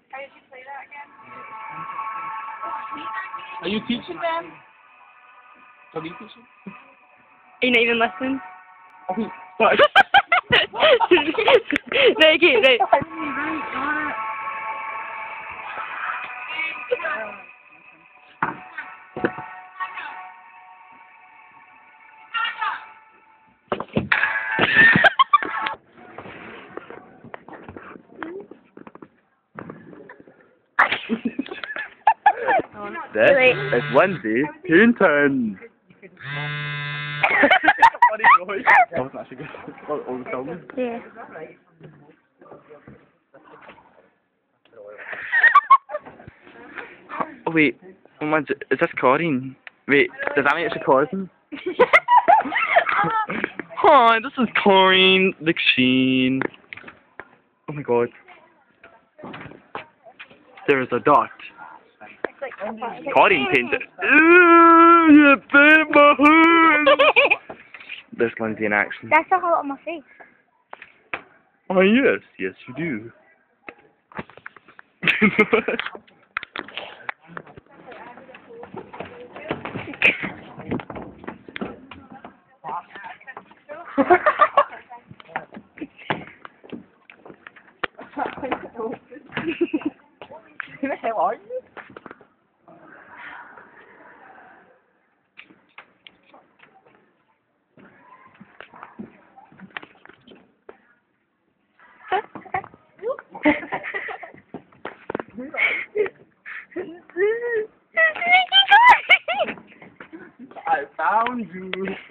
How did you play that again? Are you teaching them? Are you teaching? Are you not even listening? Okay, start. Right, okay, right. This is Wednesday, Bunton. That was actually good. On the film. Yeah. Oh wait, is this recording? Wait, does that mean it's recording? Hi, this is Corinne the Machine. Oh my god. There is a dot. Corinne painted. Ooh, you bit my hand. This Lindsay in action. That's a hole on my face. Oh yes, yes you do. Who the hell are you? I found you.